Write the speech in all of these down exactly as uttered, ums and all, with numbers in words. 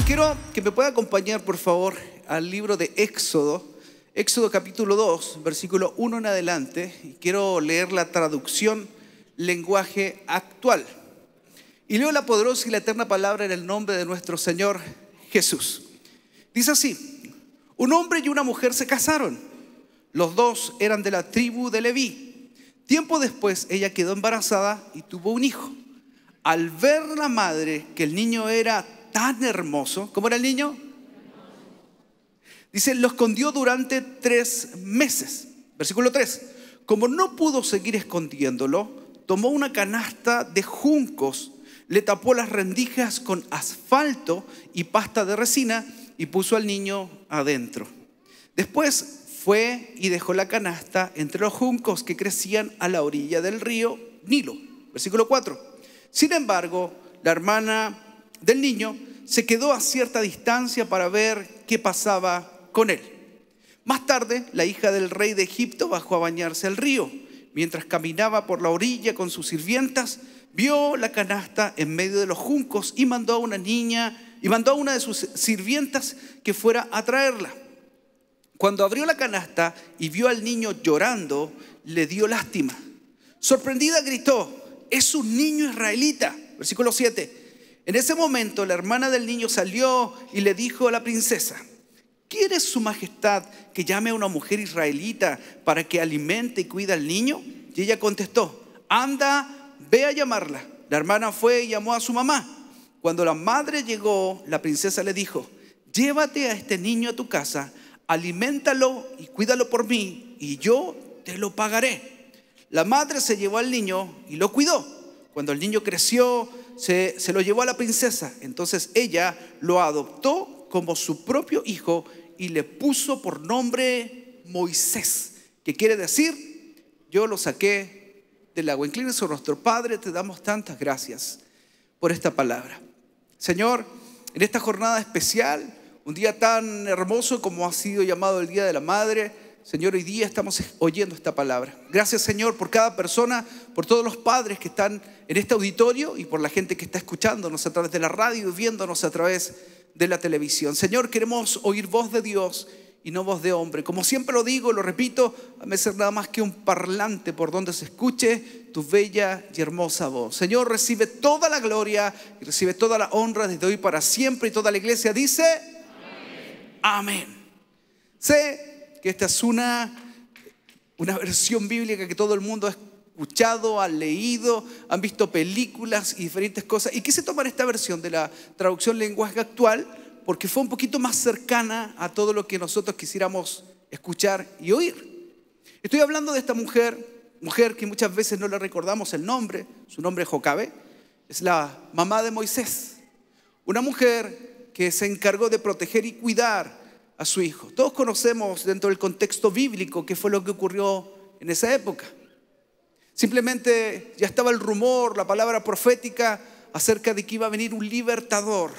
quiero que me pueda acompañar, por favor, al libro de Éxodo, Éxodo capítulo dos, versículo uno en adelante. Y quiero leer la traducción lenguaje actual. Y leo la poderosa y la eterna palabra en el nombre de nuestro Señor Jesús. Dice así: un hombre y una mujer se casaron. Los dos eran de la tribu de Leví. Tiempo después ella quedó embarazada y tuvo un hijo. Al ver la madre que el niño era tan hermoso, ¿cómo era el niño? Dice, lo escondió durante tres meses. Versículo tres. Como no pudo seguir escondiéndolo, tomó una canasta de juncos, le tapó las rendijas con asfalto y pasta de resina y puso al niño adentro. Después fue y dejó la canasta entre los juncos que crecían a la orilla del río Nilo. Versículo cuatro. Sin embargo, la hermana del niño se quedó a cierta distancia para ver qué pasaba con él. Más tarde, la hija del rey de Egipto bajó a bañarse al río. Mientras caminaba por la orilla con sus sirvientas, vio la canasta en medio de los juncos y mandó a una niña y mandó a una de sus sirvientas que fuera a traerla. Cuando abrió la canasta y vio al niño llorando, le dio lástima. Sorprendida gritó: es un niño israelita. Versículo siete. En ese momento la hermana del niño salió y le dijo a la princesa: ¿quiere su majestad que llame a una mujer israelita para que alimente y cuide al niño? Y ella contestó: anda, ve a llamarla. La hermana fue y llamó a su mamá. Cuando la madre llegó, la princesa le dijo: llévate a este niño a tu casa, aliméntalo y cuídalo por mí, y yo te lo pagaré. La madre se llevó al niño y lo cuidó. Cuando el niño creció, se, se lo llevó a la princesa. Entonces ella lo adoptó como su propio hijo y le puso por nombre Moisés, que quiere decir: yo lo saqué del agua. Inclina su rostro. Padre, te damos tantas gracias por esta palabra. Señor, en esta jornada especial, un día tan hermoso como ha sido llamado el Día de la Madre, Señor, hoy día estamos oyendo esta palabra. Gracias, Señor, por cada persona, por todos los padres que están en este auditorio y por la gente que está escuchándonos a través de la radio y viéndonos a través de la televisión. Señor, queremos oír voz de Dios y no voz de hombre. Como siempre lo digo, lo repito, a mí ser nada más que un parlante por donde se escuche tu bella y hermosa voz. Señor, recibe toda la gloria y recibe toda la honra desde hoy para siempre. Y toda la iglesia dice: amén. Amén. Sé que esta es una, una versión bíblica que todo el mundo ha escuchado, ha leído, han visto películas y diferentes cosas. Y quise tomar esta versión de la traducción lenguaje actual porque fue un poquito más cercana a todo lo que nosotros quisiéramos escuchar y oír. Estoy hablando de esta mujer, mujer que muchas veces no le recordamos el nombre. Su nombre es Jocabe, es la mamá de Moisés. Una mujer que se encargó de proteger y cuidar a su hijo. Todos conocemos dentro del contexto bíblico qué fue lo que ocurrió en esa época. Simplemente ya estaba el rumor, la palabra profética acerca de que iba a venir un libertador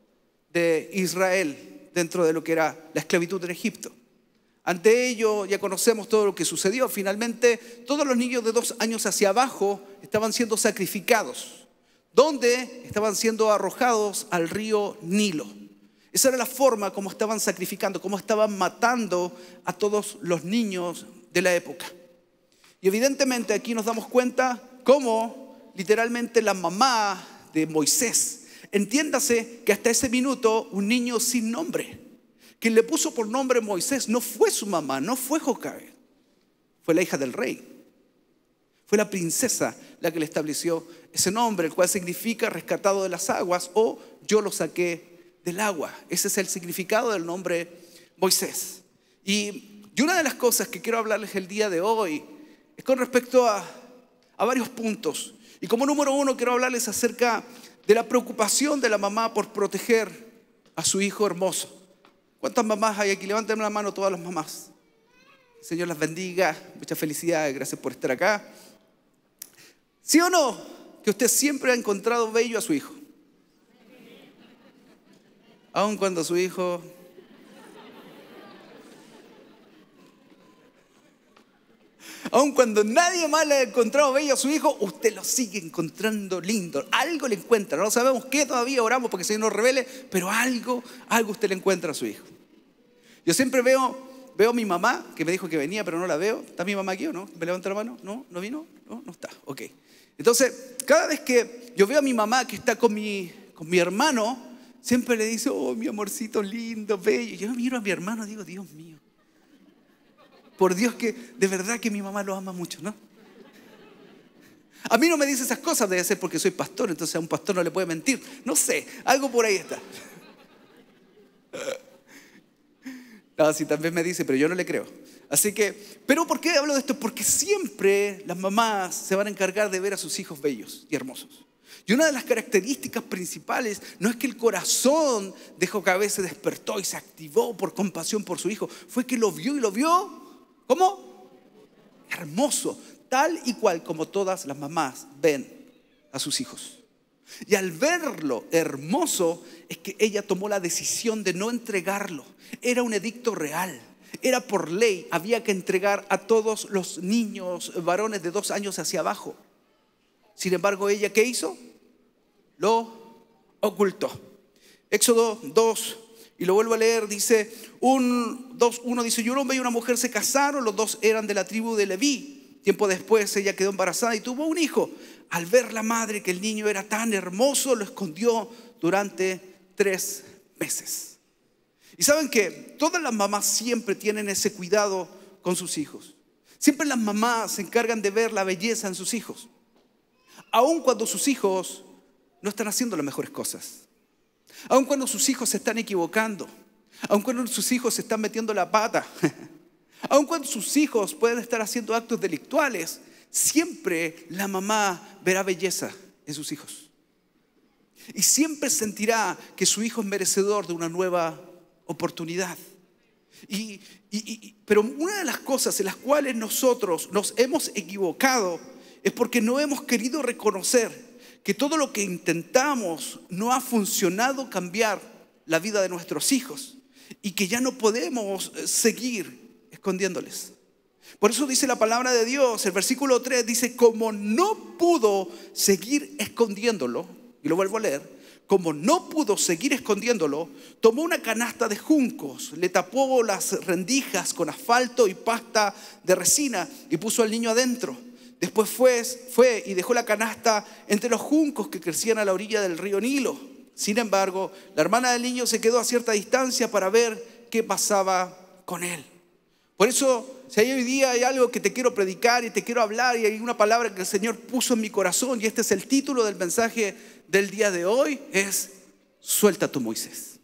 de Israel dentro de lo que era la esclavitud en Egipto. Ante ello ya conocemos todo lo que sucedió. Finalmente todos los niños de dos años hacia abajo estaban siendo sacrificados, donde estaban siendo arrojados al río Nilo. Esa era la forma como estaban sacrificando, como estaban matando a todos los niños de la época. Y evidentemente aquí nos damos cuenta cómo literalmente la mamá de Moisés, entiéndase que hasta ese minuto un niño sin nombre, quien le puso por nombre Moisés, no fue su mamá, no fue Jocabe, fue la hija del rey. Fue la princesa la que le estableció ese nombre, el cual significa rescatado de las aguas o yo lo saqué del agua. Ese es el significado del nombre Moisés. Y, y una de las cosas que quiero hablarles el día de hoy es con respecto a, a varios puntos. Y como número uno quiero hablarles acerca de la preocupación de la mamá por proteger a su hijo hermoso. ¿Cuántas mamás hay aquí? Levanten la mano todas las mamás. El Señor las bendiga. Muchas felicidades. Gracias por estar acá. ¿Sí o no? Que usted siempre ha encontrado bello a su hijo. Aun cuando su hijo Aun cuando nadie más le ha encontrado bello a su hijo, usted lo sigue encontrando lindo. Algo le encuentra. No sabemos qué todavía, oramos porque el Señor nos revele, pero algo, algo usted le encuentra a su hijo. Yo siempre veo, veo a mi mamá, que me dijo que venía, pero no la veo. ¿Está mi mamá aquí o no? ¿Me levanta la mano? ¿No? ¿No vino? No, no está. Ok. Entonces, cada vez que yo veo a mi mamá que está con mi, con mi hermano, siempre le dice, oh, mi amorcito lindo, bello. Yo miro a mi hermano y digo, Dios mío. Por Dios que de verdad que mi mamá lo ama mucho, ¿no? A mí no me dice esas cosas, debe ser porque soy pastor, entonces a un pastor no le puede mentir. No sé, algo por ahí está. No, sí, también me dice, pero yo no le creo. Así que, ¿pero por qué hablo de esto? Porque siempre las mamás se van a encargar de ver a sus hijos bellos y hermosos. Y una de las características principales no es que el corazón de Jocabed se despertó y se activó por compasión por su hijo. Fue que lo vio y lo vio, ¿cómo? Hermoso, tal y cual como todas las mamás ven a sus hijos. Y al verlo hermoso es que ella tomó la decisión de no entregarlo. Era un edicto real. Era por ley, había que entregar a todos los niños varones de dos años hacia abajo. Sin embargo, ¿ella qué hizo? Lo ocultó. Éxodo dos, y lo vuelvo a leer, dice, un, dos, uno dice, y un hombre y una mujer se casaron, los dos eran de la tribu de Leví. Tiempo después ella quedó embarazada y tuvo un hijo. Al ver la madre que el niño era tan hermoso, lo escondió durante tres meses. Y saben que todas las mamás siempre tienen ese cuidado con sus hijos. Siempre las mamás se encargan de ver la belleza en sus hijos. Aun cuando sus hijos no están haciendo las mejores cosas. Aun cuando sus hijos se están equivocando. Aun cuando sus hijos se están metiendo la pata. Aun cuando sus hijos pueden estar haciendo actos delictuales. Siempre la mamá verá belleza en sus hijos. Y siempre sentirá que su hijo es merecedor de una nueva oportunidad. Y, y, y, pero una de las cosas en las cuales nosotros nos hemos equivocado es porque no hemos querido reconocer que todo lo que intentamos no ha funcionado cambiar la vida de nuestros hijos y que ya no podemos seguir escondiéndoles. Por eso dice la palabra de Dios, el versículo tres dice, como no pudo seguir escondiéndolo, y lo vuelvo a leer, como no pudo seguir escondiéndolo, tomó una canasta de juncos, le tapó las rendijas con asfalto y pasta de resina y puso al niño adentro. Después fue, fue y dejó la canasta entre los juncos que crecían a la orilla del río Nilo. Sin embargo, la hermana del niño se quedó a cierta distancia para ver qué pasaba con él. Por eso, si hay hoy día hay algo que te quiero predicar y te quiero hablar y hay una palabra que el Señor puso en mi corazón y este es el título del mensaje del día de hoy, es suelta a tu Moisés.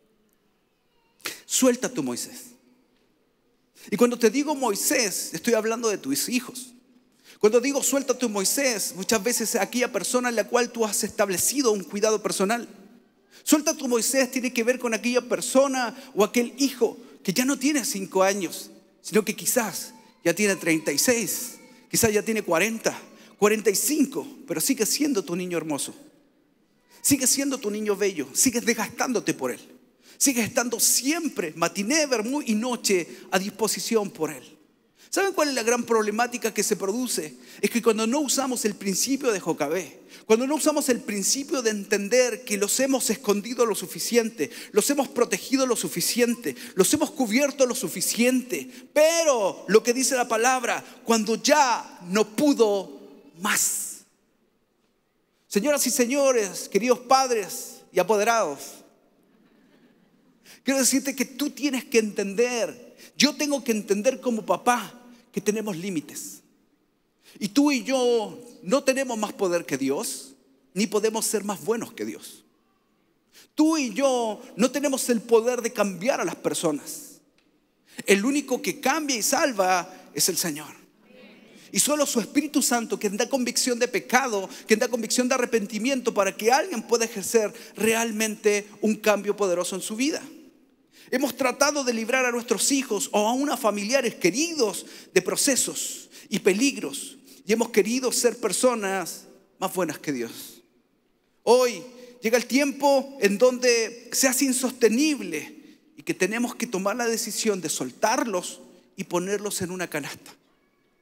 Suelta a tu Moisés. Y cuando te digo Moisés, estoy hablando de tus hijos. Cuando digo suelta a tu Moisés, muchas veces es aquella persona en la cual tú has establecido un cuidado personal. Suelta a tu Moisés tiene que ver con aquella persona o aquel hijo que ya no tiene cinco años, sino que quizás ya tiene treinta y seis, quizás ya tiene cuarenta, cuarenta y cinco, pero sigue siendo tu niño hermoso. Sigue siendo tu niño bello, sigues desgastándote por él. Sigues estando siempre, matiné, vermú y noche, a disposición por él. ¿Saben cuál es la gran problemática que se produce? Es que cuando no usamos el principio de Jocabed, cuando no usamos el principio de entender que los hemos escondido lo suficiente, los hemos protegido lo suficiente, los hemos cubierto lo suficiente, pero lo que dice la palabra, cuando ya no pudo más. Señoras y señores, queridos padres y apoderados, quiero decirte que tú tienes que entender, yo tengo que entender como papá que tenemos límites. Y tú y yo no tenemos más poder que Dios, ni podemos ser más buenos que Dios. Tú y yo no tenemos el poder de cambiar a las personas. El único que cambia y salva es el Señor. Y solo su Espíritu Santo, quien da convicción de pecado, quien da convicción de arrepentimiento para que alguien pueda ejercer realmente un cambio poderoso en su vida. Hemos tratado de librar a nuestros hijos o aún a familiares queridos de procesos y peligros. Y hemos querido ser personas más buenas que Dios. Hoy llega el tiempo en donde se hace insostenible y que tenemos que tomar la decisión de soltarlos y ponerlos en una canasta.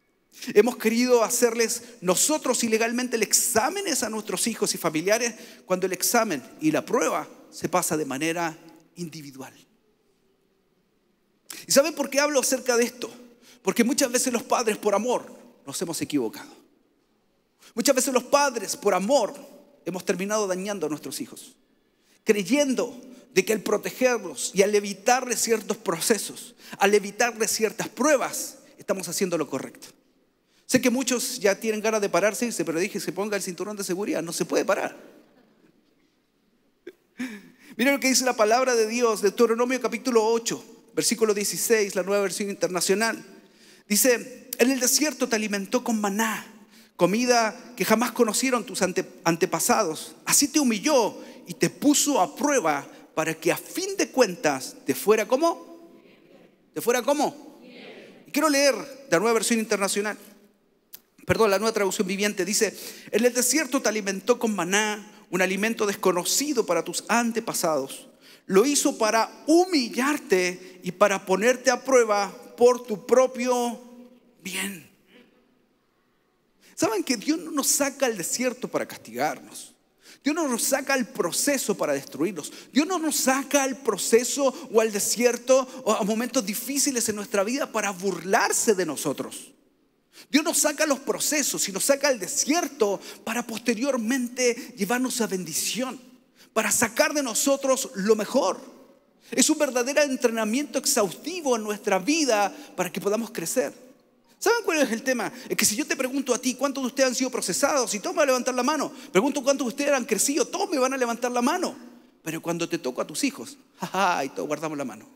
Hemos querido hacerles nosotros ilegalmente el exámenes a nuestros hijos y familiares cuando el examen y la prueba se pasa de manera individual. ¿Y saben por qué hablo acerca de esto? Porque muchas veces los padres por amor nos hemos equivocado. Muchas veces los padres por amor hemos terminado dañando a nuestros hijos, creyendo de que al protegerlos y al evitarles ciertos procesos, al evitarles ciertas pruebas, estamos haciendo lo correcto. Sé que muchos ya tienen ganas de pararse y se pero dije, se ponga el cinturón de seguridad, no se puede parar. Miren lo que dice la palabra de Dios, Deuteronomio capítulo ocho, versículo dieciséis, la Nueva Versión Internacional. Dice, en el desierto te alimentó con maná, comida que jamás conocieron tus ante, antepasados. Así te humilló y te puso a prueba para que a fin de cuentas te fuera ¿cómo? ¿Te fuera cómo? Y quiero leer la Nueva Versión Internacional. Perdón, la Nueva Traducción Viviente. Dice, en el desierto te alimentó con maná, un alimento desconocido para tus antepasados. Lo hizo para humillarte y para ponerte a prueba por tu propio bien. ¿Saben que Dios no nos saca al desierto para castigarnos? Dios no nos saca al proceso para destruirnos. Dios no nos saca al proceso o al desierto o a momentos difíciles en nuestra vida para burlarse de nosotros. Dios nos saca los procesos y nos saca al desierto para posteriormente llevarnos a bendición, para sacar de nosotros lo mejor. Es un verdadero entrenamiento exhaustivo en nuestra vida para que podamos crecer. ¿Saben cuál es el tema? Es que si yo te pregunto a ti cuántos de ustedes han sido procesados, y todos me van a levantar la mano. Pregunto cuántos de ustedes han crecido, todos me van a levantar la mano. Pero cuando te toco a tus hijos, jaja, y todos guardamos la mano.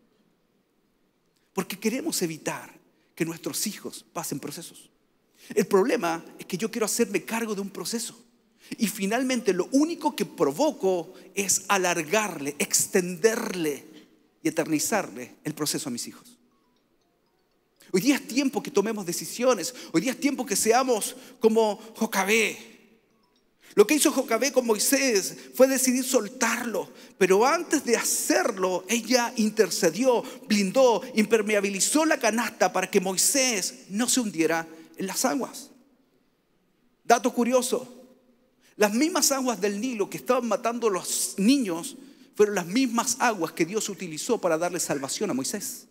Porque queremos evitar que nuestros hijos pasen procesos. El problema es que yo quiero hacerme cargo de un proceso. Y finalmente lo único que provoco es alargarle, extenderle y eternizarle el proceso a mis hijos. Hoy día es tiempo que tomemos decisiones. Hoy día es tiempo que seamos como Jocabé. Lo que hizo Jocabé con Moisés fue decidir soltarlo. Pero antes de hacerlo, ella intercedió, blindó, impermeabilizó la canasta para que Moisés no se hundiera en las aguas. Dato curioso. Las mismas aguas del Nilo que estaban matando a los niños fueron las mismas aguas que Dios utilizó para darle salvación a Moisés.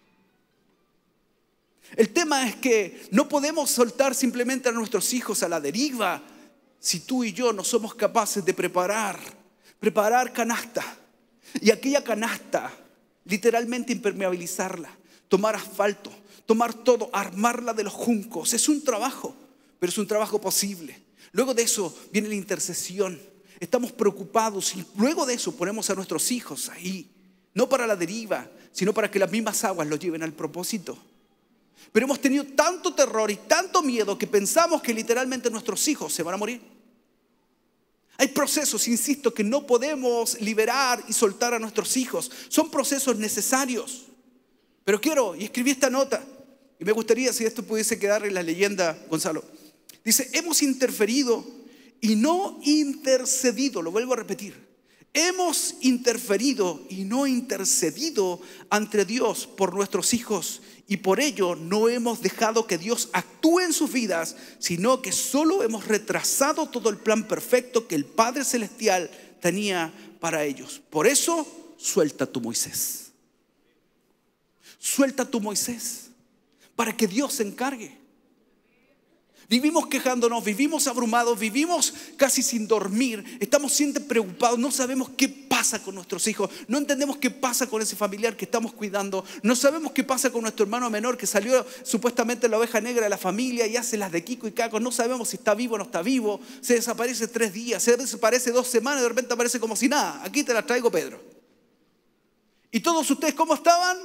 El tema es que no podemos soltar simplemente a nuestros hijos a la deriva si tú y yo no somos capaces de preparar, preparar canasta. Y aquella canasta, literalmente impermeabilizarla, tomar asfalto, tomar todo, armarla de los juncos. Es un trabajo, pero es un trabajo posible. Luego de eso viene la intercesión. Estamos preocupados y luego de eso ponemos a nuestros hijos ahí. No para la deriva, sino para que las mismas aguas los lleven al propósito. Pero hemos tenido tanto terror y tanto miedo que pensamos que literalmente nuestros hijos se van a morir. Hay procesos, insisto, que no podemos liberar y soltar a nuestros hijos. Son procesos necesarios. Pero quiero, y escribí esta nota, y me gustaría si esto pudiese quedar en la leyenda, Gonzalo. Dice, hemos interferido y no intercedido, lo vuelvo a repetir. Hemos interferido y no intercedido ante Dios por nuestros hijos y por ello no hemos dejado que Dios actúe en sus vidas, sino que solo hemos retrasado todo el plan perfecto que el Padre Celestial tenía para ellos. Por eso, suelta tu Moisés. Suelta tu Moisés para que Dios se encargue. Vivimos quejándonos, vivimos abrumados, vivimos casi sin dormir. Estamos siempre preocupados, no sabemos qué pasa con nuestros hijos. No entendemos qué pasa con ese familiar que estamos cuidando. No sabemos qué pasa con nuestro hermano menor que salió supuestamente la oveja negra de la familia y hace las de Kiko y Caco. No sabemos si está vivo o no está vivo. Se desaparece tres días, se desaparece dos semanas y de repente aparece como si nada. Aquí te la traigo, Pedro. ¿Y todos ustedes cómo estaban?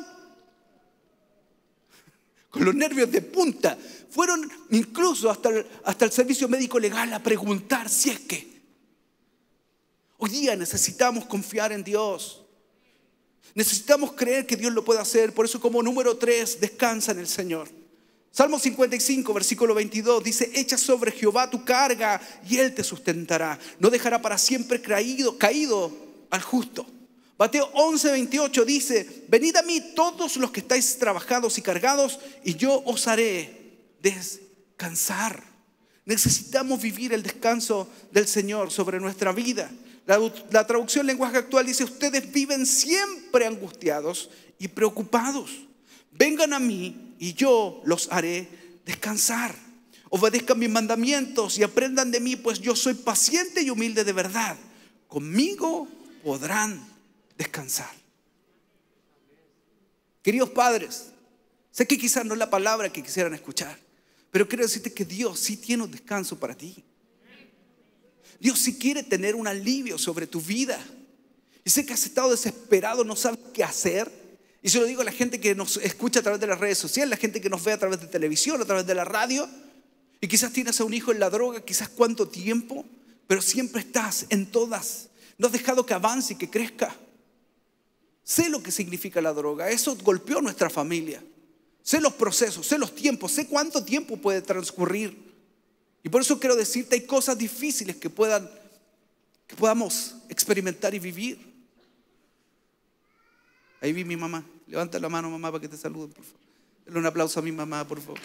Con los nervios de punta. Fueron incluso hasta el, hasta el servicio médico legal a preguntar si es que. Hoy día necesitamos confiar en Dios. Necesitamos creer que Dios lo puede hacer. Por eso como número tres, descansa en el Señor. Salmo cincuenta y cinco, versículo veintidós dice, echa sobre Jehová tu carga y Él te sustentará. No dejará para siempre caído, caído al justo. Mateo once, veintiocho dice, venid a mí todos los que estáis trabajados y cargados y yo os haré descansar. Necesitamos vivir el descanso del Señor sobre nuestra vida. La, la traducción lenguaje actual dice: ustedes viven siempre angustiados y preocupados. Vengan a mí y yo los haré descansar. Obedezcan mis mandamientos y aprendan de mí, pues yo soy paciente y humilde de verdad. Conmigo podrán descansar. Queridos padres, sé que quizás no es la palabra que quisieran escuchar, pero quiero decirte que Dios sí tiene un descanso para ti. Dios sí quiere tener un alivio sobre tu vida. Y sé que has estado desesperado, no sabes qué hacer. Y se lo digo a la gente que nos escucha a través de las redes sociales, la gente que nos ve a través de televisión, a través de la radio. Y quizás tienes a un hijo en la droga, quizás cuánto tiempo, pero siempre estás en todas. No has dejado que avance y que crezca. Sé lo que significa la droga. Eso golpeó a nuestra familia. Sé los procesos, sé los tiempos, sé cuánto tiempo puede transcurrir. Y por eso quiero decirte, hay cosas difíciles que, puedan, que podamos experimentar y vivir. Ahí vi mi mamá. Levanta la mano, mamá, para que te saluden, por favor. Dale un aplauso a mi mamá, por favor.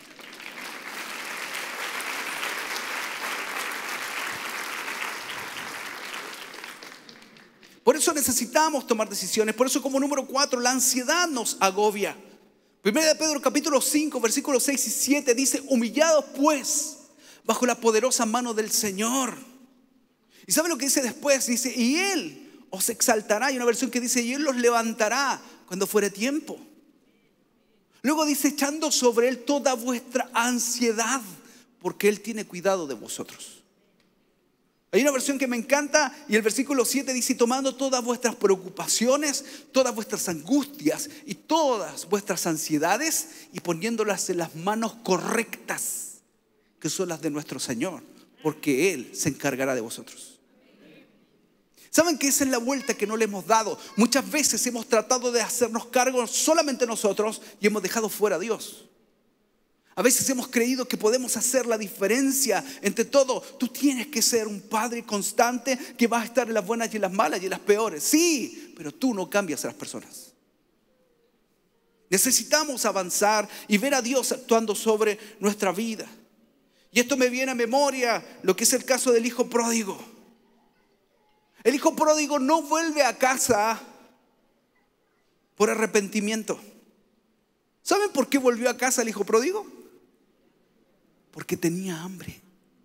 Por eso necesitamos tomar decisiones. Por eso, como número cuatro, la ansiedad nos agobia. Primera de Pedro capítulo cinco, versículos seis y siete dice: humillados pues bajo la poderosa mano del Señor. ¿Y sabe lo que dice después? Dice: y Él os exaltará. Hay una versión que dice: y Él los levantará cuando fuere tiempo. Luego dice: echando sobre Él toda vuestra ansiedad, porque Él tiene cuidado de vosotros. Hay una versión que me encanta y el versículo siete dice: tomando todas vuestras preocupaciones, todas vuestras angustias y todas vuestras ansiedades y poniéndolas en las manos correctas, que son las de nuestro Señor, porque Él se encargará de vosotros. ¿Saben que esa es la vuelta que no le hemos dado? Muchas veces hemos tratado de hacernos cargo solamente nosotros y hemos dejado fuera a Dios. A veces hemos creído que podemos hacer la diferencia entre todo. Tú tienes que ser un padre constante que va a estar en las buenas y en las malas y en las peores. Sí, pero tú no cambias a las personas. Necesitamos avanzar y ver a Dios actuando sobre nuestra vida. Y esto me viene a memoria lo que es el caso del hijo pródigo. El hijo pródigo no vuelve a casa por arrepentimiento. ¿Saben por qué volvió a casa el hijo pródigo? Porque tenía hambre.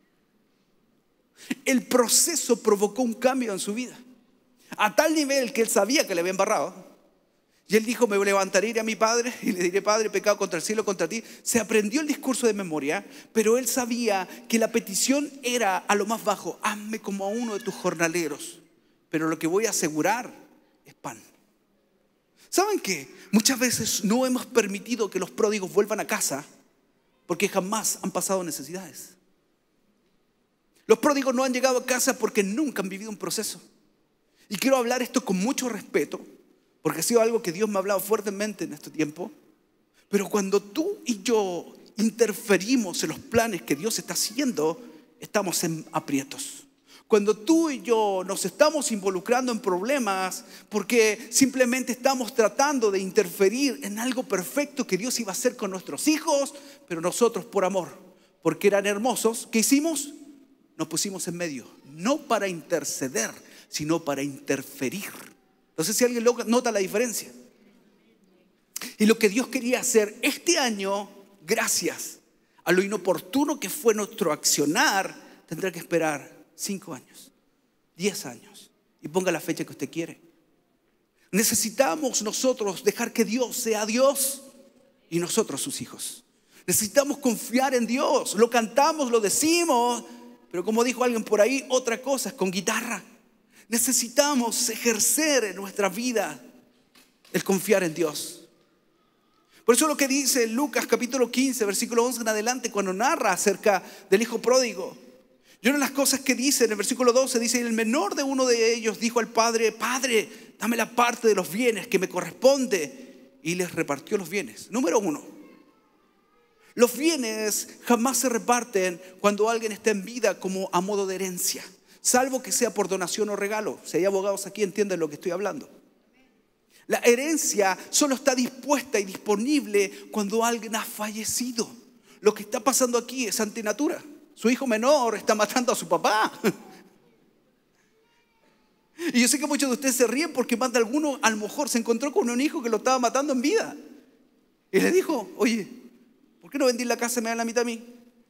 El proceso provocó un cambio en su vida, a tal nivel que él sabía que le había embarrado. Y él dijo: me levantaré, iré a mi padre y le diré: Padre, he pecado contra el cielo, contra ti. Se aprendió el discurso de memoria, pero él sabía que la petición era a lo más bajo: hazme como a uno de tus jornaleros, pero lo que voy a asegurar es pan. ¿Saben qué? Muchas veces no hemos permitido que los pródigos vuelvan a casa porque jamás han pasado necesidades. Los pródigos no han llegado a casa porque nunca han vivido un proceso. Y quiero hablar esto con mucho respeto, porque ha sido algo que Dios me ha hablado fuertemente en este tiempo. Pero cuando tú y yo interferimos en los planes que Dios está haciendo, estamos en aprietos. Cuando tú y yo nos estamos involucrando en problemas porque simplemente estamos tratando de interferir en algo perfecto que Dios iba a hacer con nuestros hijos, pero nosotros por amor, porque eran hermosos, ¿qué hicimos? Nos pusimos en medio, no para interceder, sino para interferir. No sé si alguien nota la diferencia. Y lo que Dios quería hacer este año, gracias a lo inoportuno que fue nuestro accionar, tendrá que esperar cinco años, diez años, y ponga la fecha que usted quiere. Necesitamos nosotros dejar que Dios sea Dios y nosotros sus hijos. Necesitamos confiar en Dios. Lo cantamos, lo decimos, pero como dijo alguien por ahí, otra cosa es con guitarra. Necesitamos ejercer en nuestra vida el confiar en Dios. Por eso lo que dice Lucas capítulo quince, versículo once en adelante, cuando narra acerca del hijo pródigo, y una de las cosas que dice en el versículo doce, dice: el menor de uno de ellos dijo al padre: Padre, dame la parte de los bienes que me corresponde. Y les repartió los bienes. Número uno, los bienes jamás se reparten cuando alguien está en vida como a modo de herencia, salvo que sea por donación o regalo. Si hay abogados aquí, entienden lo que estoy hablando. La herencia solo está dispuesta y disponible cuando alguien ha fallecido. lo que está pasando aquí es antinatura. Su hijo menor está matando a su papá. Y yo sé que muchos de ustedes se ríen porque más de alguno a lo mejor se encontró con un hijo que lo estaba matando en vida. Y le dijo, oye, ¿por qué no vendí la casa y me dan la mitad a mí?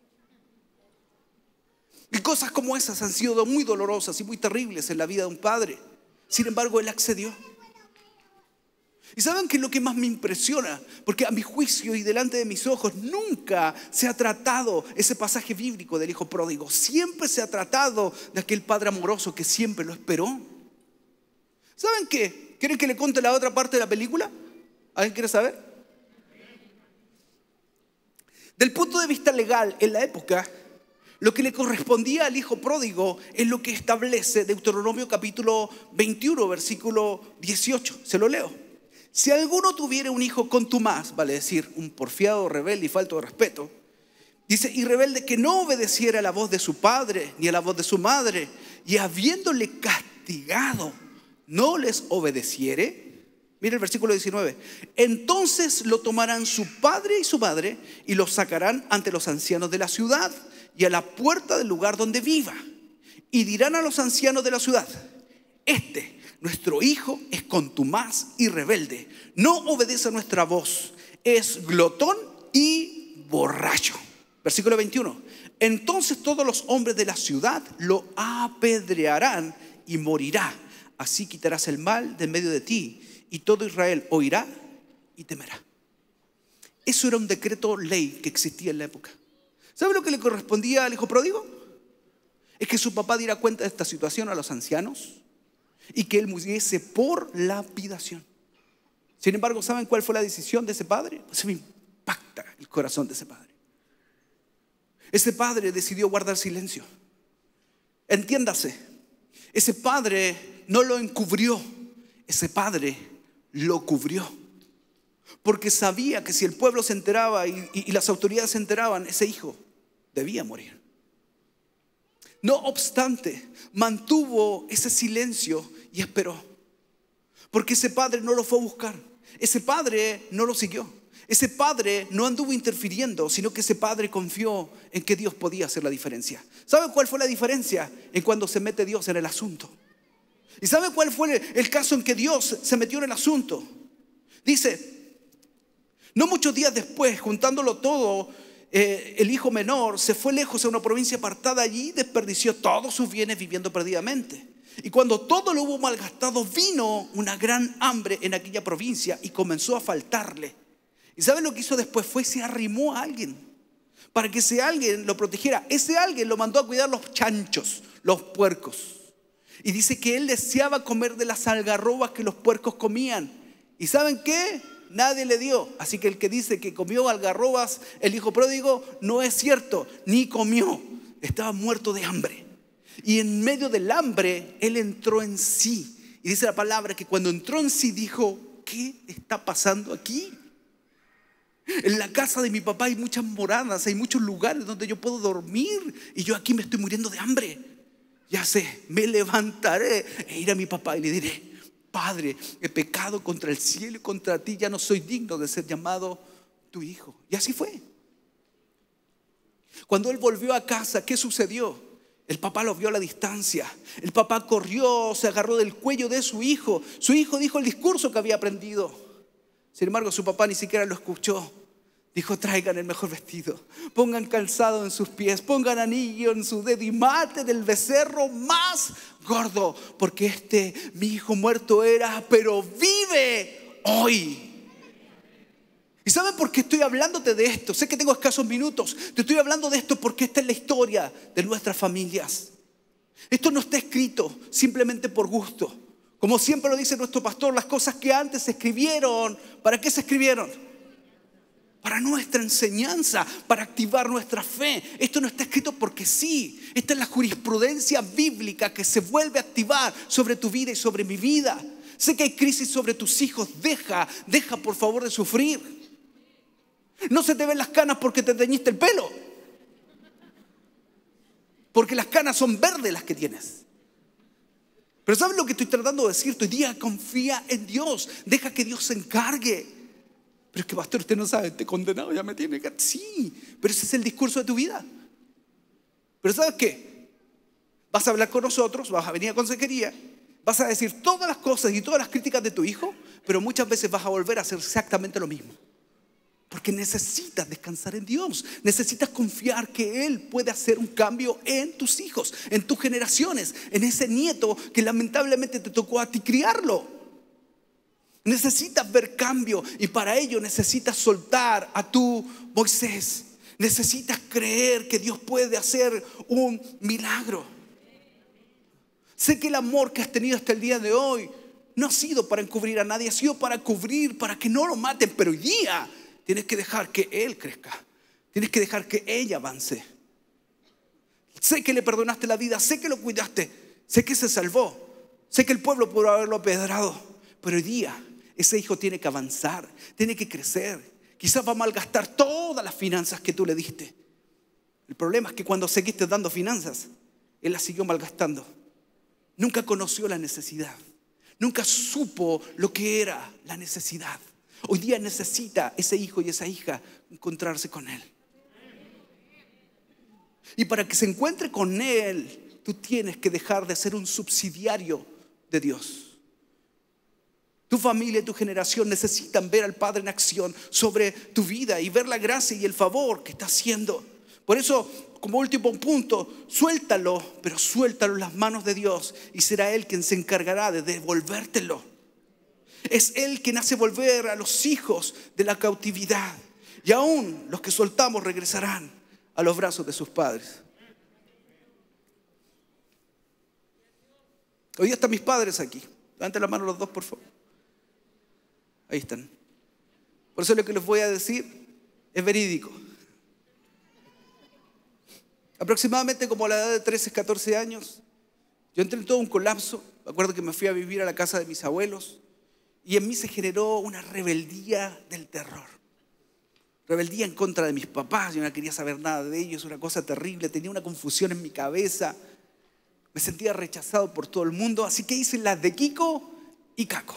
Y cosas como esas han sido muy dolorosas y muy terribles en la vida de un padre. Sin embargo, él accedió. ¿Y saben qué es lo que más me impresiona? Porque a mi juicio y delante de mis ojos nunca se ha tratado ese pasaje bíblico del hijo pródigo. Siempre se ha tratado de aquel padre amoroso que siempre lo esperó. ¿Saben qué? ¿Quieren que le cuente la otra parte de la película? ¿Alguien quiere saber? Del punto de vista legal, en la época, lo que le correspondía al hijo pródigo es lo que establece Deuteronomio capítulo veintiuno, versículo dieciocho. Se lo leo. Si alguno tuviera un hijo contumaz, vale decir, un porfiado, rebelde y falto de respeto, dice, y rebelde que no obedeciera a la voz de su padre ni a la voz de su madre, y habiéndole castigado, no les obedeciere. Mira el versículo diecinueve. Entonces lo tomarán su padre y su madre y lo sacarán ante los ancianos de la ciudad y a la puerta del lugar donde viva. Y dirán a los ancianos de la ciudad, este, nuestro hijo, es contumaz y rebelde. No obedece a nuestra voz. Es glotón y borracho. Versículo veintiuno. Entonces todos los hombres de la ciudad lo apedrearán y morirá. Así quitarás el mal de en medio de ti y todo Israel oirá y temerá. Eso era un decreto ley que existía en la época. ¿Sabe lo que le correspondía al hijo pródigo? Es que su papá diera cuenta de esta situación a los ancianos y que él muriese por lapidación. Sin embargo, ¿saben cuál fue la decisión de ese padre? Pues me impacta el corazón de ese padre. Ese padre decidió guardar silencio. Entiéndase, ese padre no lo encubrió, ese padre lo cubrió. Porque sabía que si el pueblo se enteraba y, y, y las autoridades se enteraban, ese hijo debía morir. No obstante, mantuvo ese silencio y esperó. Porque ese padre no lo fue a buscar. Ese padre no lo siguió. Ese padre no anduvo interfiriendo, sino que ese padre confió en que Dios podía hacer la diferencia. ¿Saben cuál fue la diferencia? En cuando se mete Dios en el asunto. ¿Y saben cuál fue el caso en que Dios se metió en el asunto? Dice, no muchos días después, juntándolo todo, eh, el hijo menor se fue lejos a una provincia apartada allí y desperdició todos sus bienes viviendo perdidamente. Y cuando todo lo hubo malgastado, vino una gran hambre en aquella provincia y comenzó a faltarle. ¿Y saben lo que hizo después? Fue se arrimó a alguien para que ese alguien lo protegiera. Ese alguien lo mandó a cuidar los chanchos, los puercos. Y dice que él deseaba comer de las algarrobas que los puercos comían. ¿Y saben qué? Nadie le dio. Así que el que dice que comió algarrobas, el hijo pródigo, no es cierto. Ni comió. Estaba muerto de hambre. Y en medio del hambre, él entró en sí. Y dice la palabra que cuando entró en sí dijo, ¿qué está pasando aquí? En la casa de mi papá hay muchas moradas, hay muchos lugares donde yo puedo dormir. Y yo aquí me estoy muriendo de hambre. Ya sé, me levantaré e iré a mi papá y le diré, Padre, he pecado contra el cielo y contra ti, ya no soy digno de ser llamado tu hijo. Y así fue. Cuando él volvió a casa, ¿qué sucedió? El papá lo vio a la distancia. El papá corrió, se agarró del cuello de su hijo. Su hijo dijo el discurso que había aprendido. Sin embargo, su papá ni siquiera lo escuchó. Dijo, traigan el mejor vestido, pongan calzado en sus pies, pongan anillo en su dedo y maten el becerro más gordo, porque este mi hijo muerto era, pero vive hoy. ¿Y saben por qué estoy hablándote de esto? Sé que tengo escasos minutos. Te estoy hablando de esto porque esta es la historia de nuestras familias. Esto no está escrito simplemente por gusto. Como siempre lo dice nuestro pastor, las cosas que antes se escribieron, ¿para qué se escribieron? Para nuestra enseñanza, para activar nuestra fe. Esto no está escrito porque sí. Esta es la jurisprudencia bíblica que se vuelve a activar sobre tu vida y sobre mi vida. Sé que hay crisis sobre tus hijos. Deja, deja por favor de sufrir. No se te ven las canas porque te teñiste el pelo. Porque las canas son verdes las que tienes. Pero ¿sabes lo que estoy tratando de decirte hoy día? Confía en Dios. Deja que Dios se encargue. Pero es que, pastor, usted no sabe, este condenado ya me tiene que... Sí, pero ese es el discurso de tu vida. Pero ¿sabes qué? Vas a hablar con nosotros, vas a venir a consejería, vas a decir todas las cosas y todas las críticas de tu hijo, pero muchas veces vas a volver a hacer exactamente lo mismo. Porque necesitas descansar en Dios. Necesitas confiar que Él puede hacer un cambio en tus hijos, en tus generaciones, en ese nieto que lamentablemente te tocó a ti criarlo. Necesitas ver cambio y para ello necesitas soltar a tu Moisés. Necesitas creer que Dios puede hacer un milagro. Sé que el amor que has tenido hasta el día de hoy no ha sido para encubrir a nadie, ha sido para cubrir, para que no lo maten, pero hoy día tienes que dejar que él crezca. Tienes que dejar que ella avance. Sé que le perdonaste la vida, sé que lo cuidaste, sé que se salvó, sé que el pueblo pudo haberlo apedrado, pero hoy día ese hijo tiene que avanzar, tiene que crecer. Quizás va a malgastar todas las finanzas que tú le diste. El problema es que cuando seguiste dando finanzas, él las siguió malgastando. Nunca conoció la necesidad, nunca supo lo que era la necesidad. Hoy día necesita ese hijo y esa hija encontrarse con Él. Y para que se encuentre con Él, tú tienes que dejar de ser un subsidiario de Dios. Tu familia y tu generación necesitan ver al Padre en acción sobre tu vida y ver la gracia y el favor que está haciendo. Por eso, como último punto, suéltalo, pero suéltalo en las manos de Dios y será Él quien se encargará de devolvértelo. Es Él quien hace volver a los hijos de la cautividad. Y aún los que soltamos regresarán a los brazos de sus padres. Hoy día están mis padres aquí. Levanten la mano los dos, por favor. Ahí están. Por eso lo que les voy a decir es verídico. Aproximadamente como a la edad de trece, catorce años, yo entré en todo un colapso. Me acuerdo que me fui a vivir a la casa de mis abuelos. Y en mí se generó una rebeldía del terror. Rebeldía en contra de mis papás. Yo no quería saber nada de ellos. Una cosa terrible. Tenía una confusión en mi cabeza. Me sentía rechazado por todo el mundo. Así que hice las de Kiko y Caco.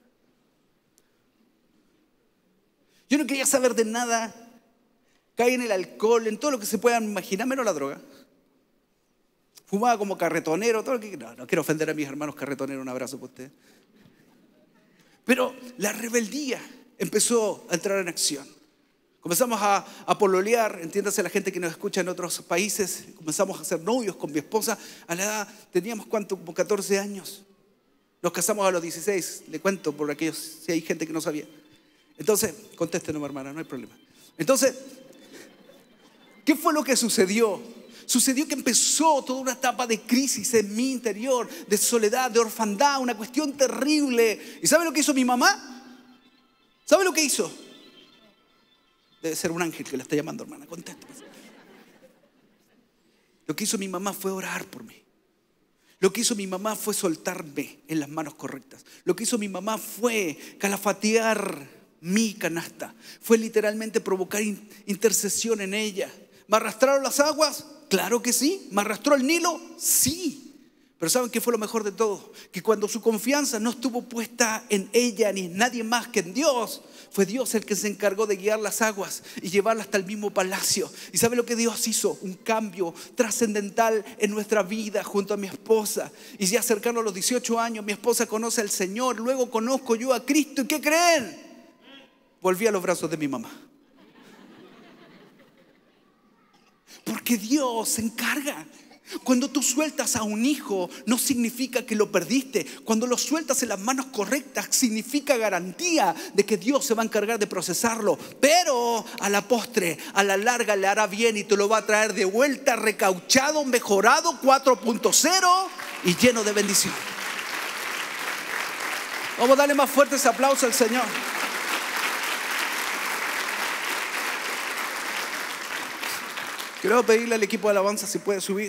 Yo no quería saber de nada. Caí en el alcohol, en todo lo que se puedan imaginar, menos la droga. Fumaba como carretonero. Todo lo que... no, no quiero ofender a mis hermanos carretoneros. Un abrazo para ustedes. Pero la rebeldía empezó a entrar en acción. Comenzamos a, a pololear, entiéndase la gente que nos escucha en otros países. Comenzamos a ser novios con mi esposa. A la edad, teníamos cuánto, como catorce años. Nos casamos a los dieciséis, le cuento por aquellos, si hay gente que no sabía. Entonces, contéstenos, hermana, no hay problema. Entonces, ¿qué fue lo que sucedió? Sucedió que empezó toda una etapa de crisis en mi interior, de soledad, de orfandad, una cuestión terrible. ¿Y sabe lo que hizo mi mamá? ¿Sabe lo que hizo? Debe ser un ángel que la está llamando, hermana, contéstame. Lo que hizo mi mamá fue orar por mí. Lo que hizo mi mamá fue soltarme en las manos correctas. Lo que hizo mi mamá fue calafatear mi canasta. Fue literalmente provocar intercesión en ella. ¿Me arrastraron las aguas? Claro que sí. ¿Me arrastró el Nilo? Sí. Pero ¿saben qué fue lo mejor de todo? Que cuando su confianza no estuvo puesta en ella ni en nadie más que en Dios, fue Dios el que se encargó de guiar las aguas y llevarlas hasta el mismo palacio. ¿Y sabe lo que Dios hizo? Un cambio trascendental en nuestra vida junto a mi esposa. Y ya cercano a los dieciocho años, mi esposa conoce al Señor. Luego conozco yo a Cristo. ¿Y qué creen? Volví a los brazos de mi mamá. Porque Dios se encarga. Cuando tú sueltas a un hijo, no significa que lo perdiste. Cuando lo sueltas en las manos correctas, significa garantía de que Dios se va a encargar de procesarlo. Pero a la postre, a la larga le hará bien y te lo va a traer de vuelta recauchado, mejorado, cuatro punto cero y lleno de bendición. Vamos a darle más fuerte ese aplauso al Señor. Quiero pedirle al equipo de alabanza si puede subir.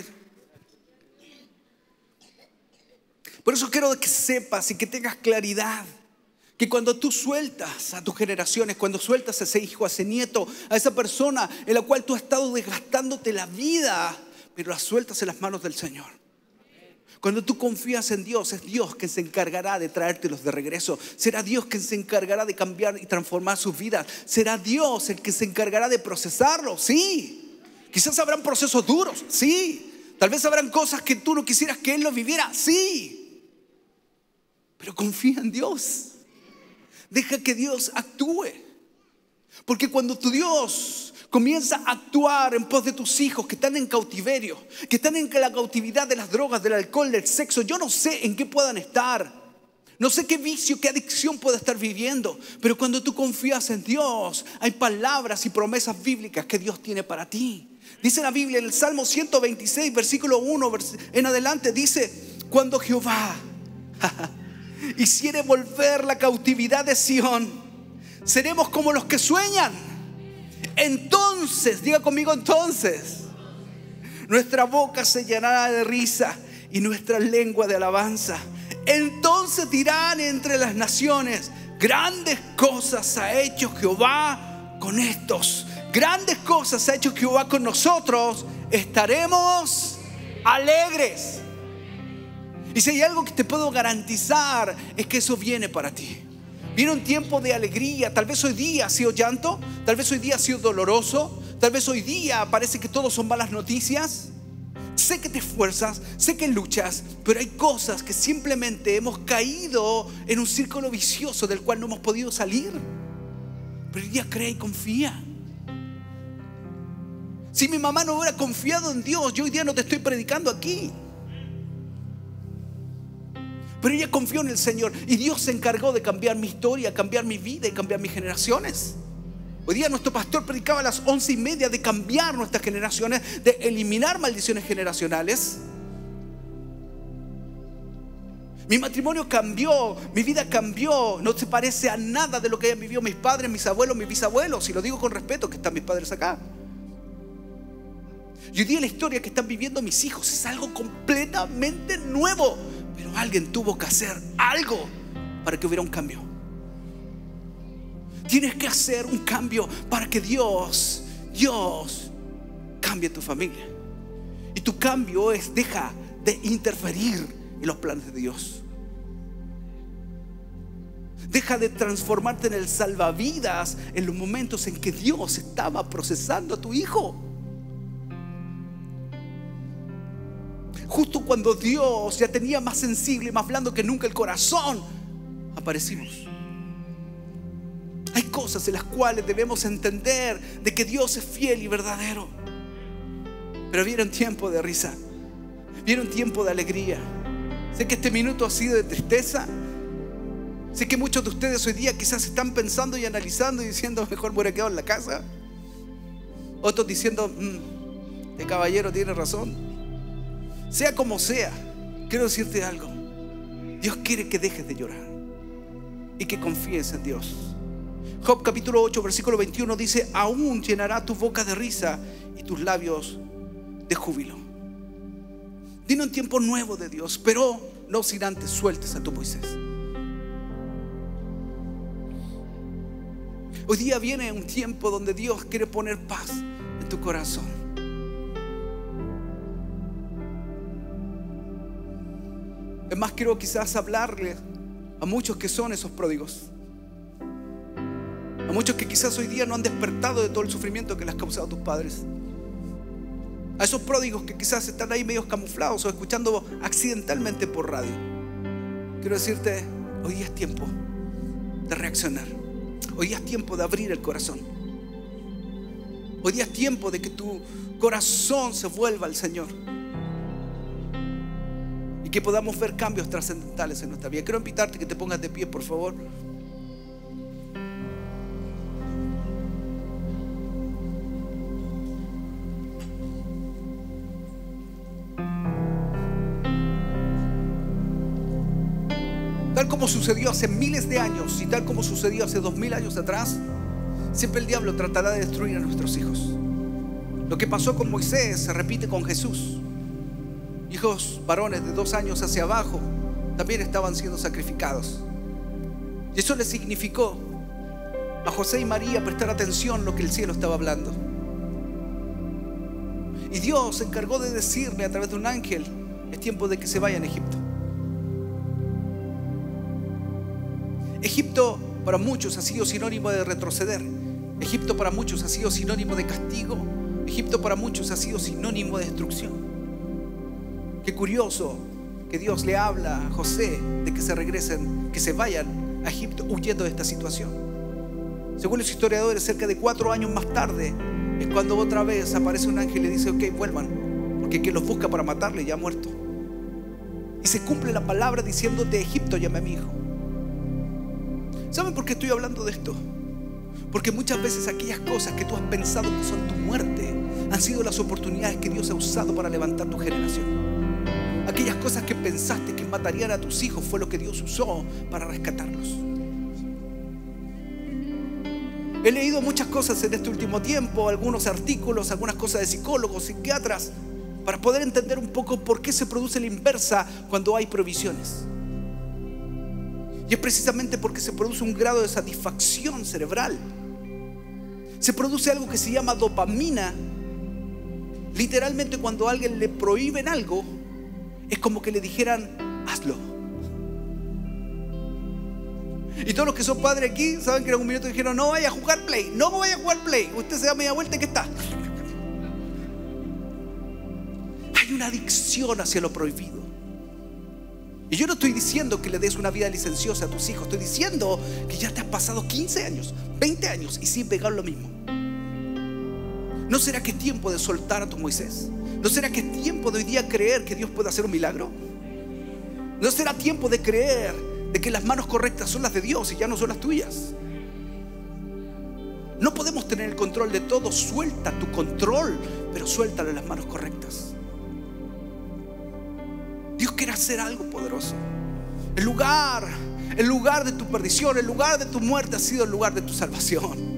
Por eso quiero que sepas y que tengas claridad que cuando tú sueltas a tus generaciones, cuando sueltas a ese hijo, a ese nieto, a esa persona en la cual tú has estado desgastándote la vida, pero la sueltas en las manos del Señor. Cuando tú confías en Dios, es Dios quien se encargará de traértelos de regreso. Será Dios quien se encargará de cambiar y transformar sus vidas. Será Dios el que se encargará de procesarlos, sí. Quizás habrán procesos duros, sí. Tal vez habrán cosas que tú no quisieras que Él lo viviera, sí. Pero confía en Dios. Deja que Dios actúe. Porque cuando tu Dios comienza a actuar en pos de tus hijos que están en cautiverio, que están en la cautividad de las drogas, del alcohol, del sexo, yo no sé en qué puedan estar, no sé qué vicio, qué adicción pueda estar viviendo, pero cuando tú confías en Dios, hay palabras y promesas bíblicas que Dios tiene para ti. Dice la Biblia en el Salmo ciento veintiséis, versículo uno en adelante, dice: cuando Jehová hiciere volver la cautividad de Sión, seremos como los que sueñan. Entonces, diga conmigo, entonces nuestra boca se llenará de risa y nuestra lengua de alabanza. Entonces dirán entre las naciones: grandes cosas ha hecho Jehová con estos. Grandes cosas ha hecho Jehová con nosotros. Estaremos alegres. Y si hay algo que te puedo garantizar, es que eso viene para ti. Viene un tiempo de alegría. Tal vez hoy día ha sido llanto, tal vez hoy día ha sido doloroso, tal vez hoy día parece que todo son malas noticias. Sé que te esfuerzas, sé que luchas, pero hay cosas que simplemente hemos caído en un círculo vicioso del cual no hemos podido salir. Pero hoy día cree y confía. Si mi mamá no hubiera confiado en Dios, yo hoy día no te estoy predicando aquí. Pero ella confió en el Señor y Dios se encargó de cambiar mi historia, cambiar mi vida y cambiar mis generaciones. Hoy día nuestro pastor predicaba a las once y media de cambiar nuestras generaciones, de eliminar maldiciones generacionales. Mi matrimonio cambió, mi vida cambió. No se parece a nada de lo que hayan vivido mis padres, mis abuelos, mis bisabuelos. Y lo digo con respeto, que están mis padres acá. Y hoy día la historia que están viviendo mis hijos es algo completamente nuevo. Pero alguien tuvo que hacer algo para que hubiera un cambio. Tienes que hacer un cambio para que Dios, Dios cambie tu familia. Y tu cambio es: deja de interferir en los planes de Dios. Deja de transformarte en el salvavidas en los momentos en que Dios estaba procesando a tu hijo. Justo cuando Dios ya tenía más sensible y más blando que nunca el corazón, aparecimos. Hay cosas en las cuales debemos entender de que Dios es fiel y verdadero. Pero viene un tiempo de risa, viene un tiempo de alegría. Sé que este minuto ha sido de tristeza. Sé que muchos de ustedes hoy día quizás están pensando y analizando y diciendo: mejor me hubiera quedado en la casa. Otros diciendo: mmm, este caballero tiene razón. Sea como sea, quiero decirte algo. Dios quiere que dejes de llorar y que confíes en Dios. Job capítulo ocho versículo veintiuno dice: aún llenará tu boca de risa y tus labios de júbilo. Viene un tiempo nuevo de Dios, pero no sin antes sueltes a tu Moisés. Hoy día viene un tiempo donde Dios quiere poner paz en tu corazón. Es más, quiero quizás hablarle a muchos que son esos pródigos, a muchos que quizás hoy día no han despertado de todo el sufrimiento que les ha causado tus padres, a esos pródigos que quizás están ahí medios camuflados o escuchando accidentalmente por radio. Quiero decirte: hoy día es tiempo de reaccionar. Hoy día es tiempo de abrir el corazón. Hoy día es tiempo de que tu corazón se vuelva al Señor y que podamos ver cambios trascendentales en nuestra vida. Quiero invitarte que te pongas de pie, por favor. Tal como sucedió hace miles de años y tal como sucedió hace dos mil años atrás, siempre el diablo tratará de destruir a nuestros hijos. Lo que pasó con Moisés se repite con Jesús. Hijos varones de dos años hacia abajo también estaban siendo sacrificados. Y eso le significó a José y María prestar atención a lo que el cielo estaba hablando. Y Dios se encargó de decirle a través de un ángel es tiempo de que se vayan a Egipto. Egipto para muchos ha sido sinónimo de retroceder. Egipto para muchos ha sido sinónimo de castigo. Egipto para muchos ha sido sinónimo de destrucción. Qué curioso que Dios le habla a José de que se regresen, que se vayan a Egipto huyendo de esta situación. Según los historiadores, cerca de cuatro años más tarde es cuando otra vez aparece un ángel y le dice: ok, vuelvan, porque quien los busca para matarle ya ha muerto. Y se cumple la palabra diciendo: de Egipto llamé a mi hijo. ¿Saben por qué estoy hablando de esto? Porque muchas veces aquellas cosas que tú has pensado que son tu muerte han sido las oportunidades que Dios ha usado para levantar tu generación. Aquellas cosas que pensaste que matarían a tus hijos fue lo que Dios usó para rescatarlos. He leído muchas cosas en este último tiempo, algunos artículos, algunas cosas de psicólogos, psiquiatras, para poder entender un poco por qué se produce la inversa cuando hay provisiones. Y es precisamente porque se produce un grado de satisfacción cerebral. Se produce algo que se llama dopamina. Literalmente, cuando a alguien le prohíben algo, es como que le dijeran: hazlo. Y todos los que son padres aquí saben que en algún minuto dijeron: no vaya a jugar play, no vaya a jugar play. Usted se da media vuelta y ¿qué está? Hay una adicción hacia lo prohibido. Y yo no estoy diciendo que le des una vida licenciosa a tus hijos. Estoy diciendo que ya te has pasado quince años, veinte años y sin pegar lo mismo. ¿No será que es tiempo de soltar a tu Moisés? ¿No será que es tiempo de hoy día creer que Dios puede hacer un milagro? ¿No será tiempo de creer de que las manos correctas son las de Dios y ya no son las tuyas? No podemos tener el control de todo. Suelta tu control, pero suéltalo en las manos correctas. Dios quiere hacer algo poderoso. El lugar, el lugar de tu perdición, el lugar de tu muerte ha sido el lugar de tu salvación.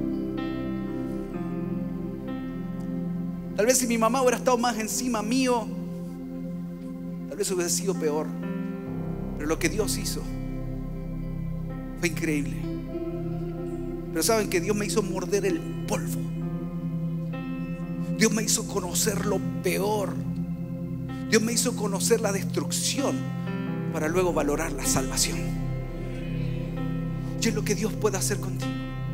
Tal vez si mi mamá hubiera estado más encima mío, tal vez hubiera sido peor. Pero lo que Dios hizo fue increíble. Pero saben que Dios me hizo morder el polvo. Dios me hizo conocer lo peor. Dios me hizo conocer la destrucción para luego valorar la salvación. Y es lo que Dios puede hacer contigo.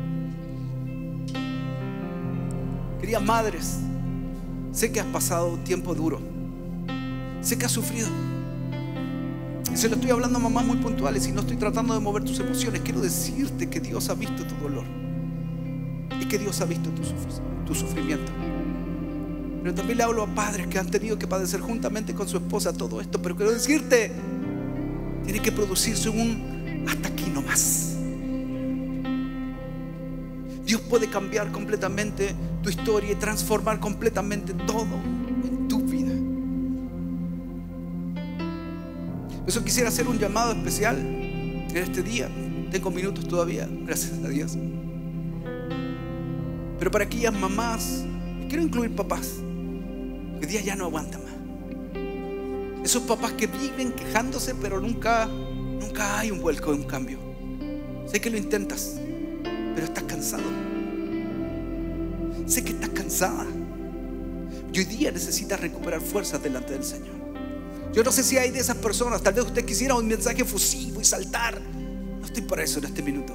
Queridas madres, sé que has pasado un tiempo duro. Sé que has sufrido. Y se lo estoy hablando a mamás muy puntuales y no estoy tratando de mover tus emociones. Quiero decirte que Dios ha visto tu dolor y que Dios ha visto tu, tu sufrimiento. Pero también le hablo a padres que han tenido que padecer juntamente con su esposa todo esto. Pero quiero decirte, tiene que producirse un hasta aquí nomás. Dios puede cambiar completamente tu historia y transformar completamente todo en tu vida. Por eso quisiera hacer un llamado especial en este día. Tengo minutos todavía, gracias a Dios. Pero para aquellas mamás, y quiero incluir papás, que hoy día ya no aguantan más. Esos papás que viven quejándose, pero nunca, nunca hay un vuelco, un cambio. Sé que lo intentas, pero estás cansado. Sé que estás cansada. Y hoy día necesitas recuperar fuerzas delante del Señor. Yo no sé si hay de esas personas. Tal vez usted quisiera un mensaje efusivo y saltar. No estoy para eso en este minuto.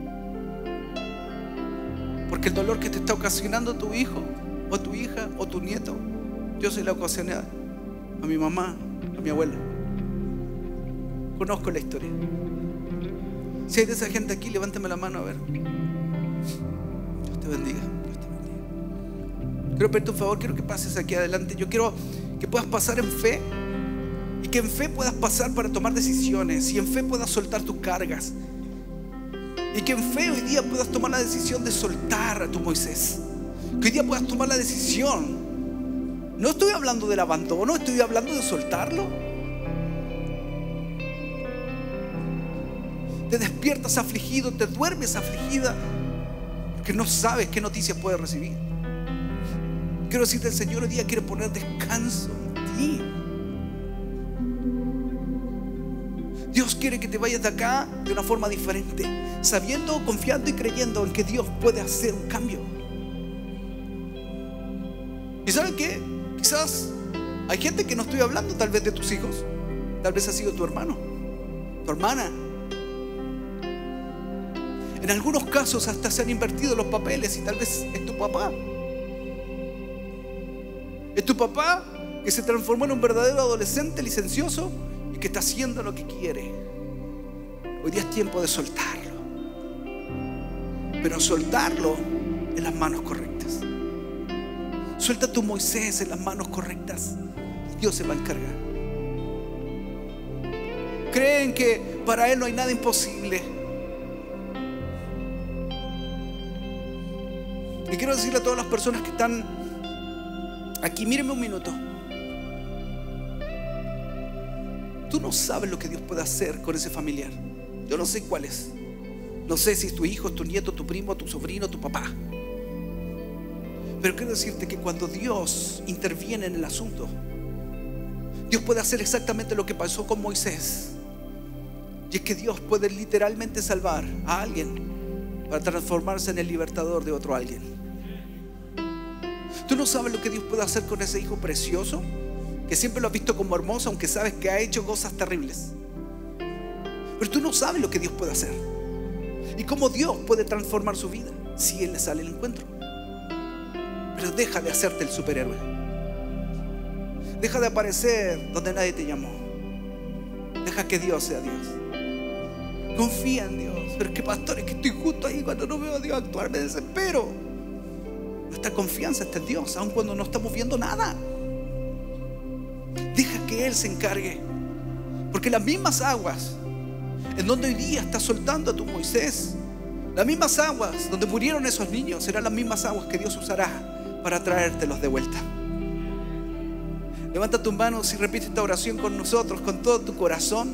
Porque el dolor que te está ocasionando tu hijo o tu hija o tu nieto, yo se lo ocasioné a mi mamá, a mi abuela. Conozco la historia. Si hay de esa gente aquí, levántame la mano a ver. Dios te bendiga. Dios te bendiga. Quiero pedirte un favor, quiero que pases aquí adelante. Yo quiero que puedas pasar en fe y que en fe puedas pasar para tomar decisiones y en fe puedas soltar tus cargas. Y que en fe hoy día puedas tomar la decisión de soltar a tu Moisés. Que hoy día puedas tomar la decisión. No estoy hablando del abandono, estoy hablando de soltarlo. Te despiertas afligido, te duermes afligida, porque no sabes qué noticias puedes recibir. Quiero decirte, el Señor hoy día quiere poner descanso en ti. Dios quiere que te vayas de acá de una forma diferente, sabiendo, confiando y creyendo en que Dios puede hacer un cambio. ¿Y saben qué? Quizás Hay gente que no estoy hablando tal vez de tus hijos, tal vez ha sido tu hermano, tu hermana. En algunos casos hasta se han invertido los papeles y tal vez es tu papá. Es tu papá que se transformó en un verdadero adolescente licencioso y que está haciendo lo que quiere. Hoy día es tiempo de soltarlo, pero soltarlo en las manos correctas. Suelta a tu Moisés en las manos correctas y Dios se va a encargar. Creen que para Él no hay nada imposible. Y quiero decirle a todas las personas que están aquí, mírenme un minuto. Tú no sabes lo que Dios puede hacer con ese familiar. Yo no sé cuál es. No sé si es tu hijo, es tu nieto, tu primo, tu sobrino, tu papá. Pero quiero decirte que cuando Dios interviene en el asunto, Dios puede hacer exactamente lo que pasó con Moisés. Y es que Dios puede literalmente salvar a alguien para transformarse en el libertador de otro alguien. Tú no sabes lo que Dios puede hacer con ese hijo precioso, que siempre lo has visto como hermoso, aunque sabes que ha hecho cosas terribles. Pero tú no sabes lo que Dios puede hacer y cómo Dios puede transformar su vida si Él le sale al encuentro. Pero deja de hacerte el superhéroe. Deja de aparecer donde nadie te llamó. Deja que Dios sea Dios. Confía en Dios. Pero es que, pastor, es que estoy justo ahí. Cuando no veo a Dios actuar me desespero. Nuestra confianza está en Dios, aun cuando no estamos viendo nada. Deja que Él se encargue. Porque las mismas aguas en donde hoy día está soltando a tu Moisés, las mismas aguas donde murieron esos niños, serán las mismas aguas que Dios usará para traértelos de vuelta. Levanta tus manos y repite esta oración con nosotros, con todo tu corazón.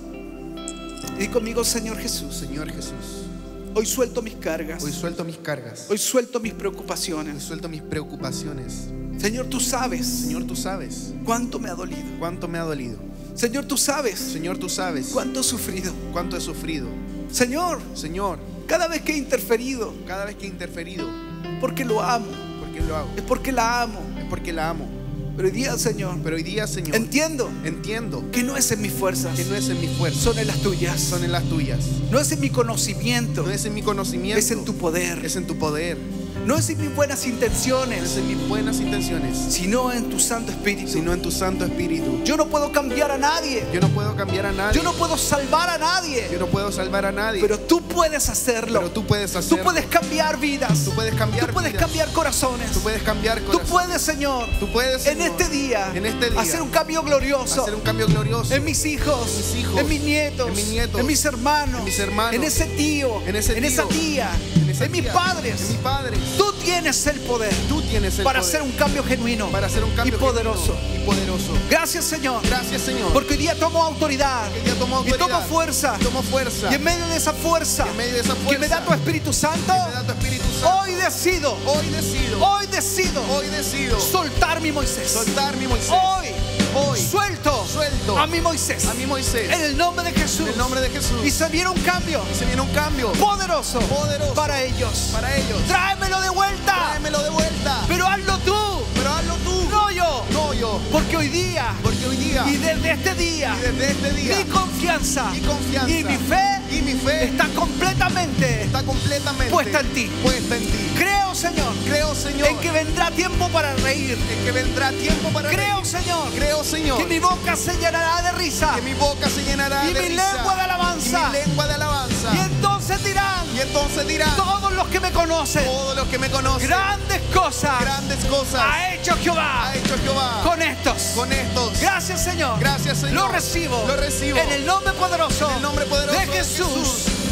Y di conmigo: Señor Jesús, Señor Jesús, hoy suelto mis cargas. hoy suelto mis cargas. Hoy suelto mis Hoy preocupaciones. suelto mis preocupaciones. Señor, tú sabes Señor, tú sabes cuánto me ha dolido. cuánto me ha dolido. Señor, tú sabes Señor, tú sabes cuánto he sufrido. cuánto he sufrido. Señor, Señor, cada vez que he interferido, cada vez que he interferido, porque lo amo, porque lo hago, es porque la amo. es porque la amo. Pero hoy día, Señor, Pero hoy día, Señor, entiendo entiendo que no es en mis fuerzas, que no es en mi fuerza, son en las tuyas. son en las tuyas. No es en mi conocimiento, No es en mi conocimiento, es en tu poder. es en tu poder. No es en mis buenas No es intenciones, en mis buenas intenciones, sino en tu Santo Espíritu. sino en tu Santo Espíritu. Yo no puedo cambiar a nadie, Yo no puedo cambiar a nadie. yo no puedo salvar a nadie, Yo no puedo salvar a nadie. pero tú puedes hacerlo. Pero tú puedes Tú hacerlo. puedes cambiar vidas, Tú puedes cambiar tú puedes vidas. cambiar corazones, Tú puedes cambiar tú corazones. puedes, Señor, Tú puedes, en Señor, este día, en este día, hacer un cambio glorioso hacer un cambio glorioso en mis hijos, en mis hijos, en mis nietos, en mis nietos, en mis hermanos, en mis hermanos, en ese tío, en ese esa tío, tía, en esa en mis tía, padres. en mis padres. Tú tienes el poder Tú tienes el para poder hacer un cambio genuino para hacer un cambio y poderoso. genuino y poderoso. Gracias, Señor, Gracias, Señor, porque hoy día tomo autoridad, hoy día tomo y tomo autoridad, fuerza, y tomo fuerza, y en medio de esa fuerza, y en medio de esa que fuerza me da tu Espíritu Santo, que me da tu Espíritu Santo, hoy decido, hoy decido, hoy decido hoy decido soltar mi Moisés. soltar mi Moisés. Hoy, Hoy suelto, suelto a mi Moisés, a mi Moisés. en el nombre de Jesús. En el nombre de Jesús. Y se viene un cambio Y se viene un cambio poderoso, poderoso para ellos. para ellos. Tráemelo de vuelta, Tráemelo de vuelta. pero hazlo tú, Pero hazlo tú, no yo, no yo. porque hoy día Porque hoy día y desde este día, y desde este día mi confianza, mi confianza y mi fe y mi fe está completamente está completamente puesta en ti. puesta en ti. Creo, Señor, Creo, Señor, en que vendrá tiempo para reír. en que vendrá tiempo para Creo, reír. Señor, Creo, Señor, que mi boca se llenará de risa, que mi boca se llenará y de mi risa, lengua de alabanza. y mi lengua de alabanza. y entonces dirán Y entonces dirán todos los que me conocen: todos los que me conocen, grandes cosas grandes cosas ha hecho Jehová ha hecho Jehová con estos. con estos. Gracias, Señor. Gracias, Señor. Lo recibo, Lo recibo en el nombre poderoso, en el nombre poderoso de de Jesús. Jesús.